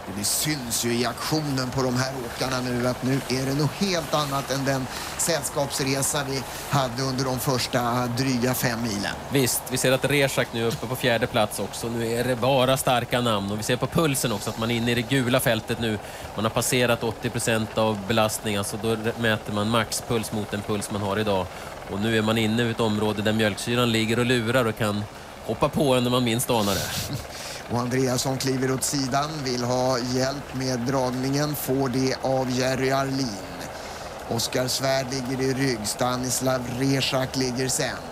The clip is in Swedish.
Det syns ju i aktionen på de här åkarna nu att nu är det något helt annat än den sällskapsresa vi hade under de första dryga 5 milen. Visst, vi ser att Rezak nu är uppe på 4:e plats också. Nu är det bara starka namn och vi ser på pulsen också att man är inne i det gula fältet nu. Man har passerat 80% av belastningen, så då mäter man maxpuls mot den puls man har idag. Och nu är man inne i ett område där mjölksyran ligger och lurar och kan hoppa på en när man minst anar det. Och Andreasson kliver åt sidan, vill ha hjälp med dragningen, får det av Jerry Arlin. Oskar Svärd ligger i rygg, Stanislav Rezak ligger sen.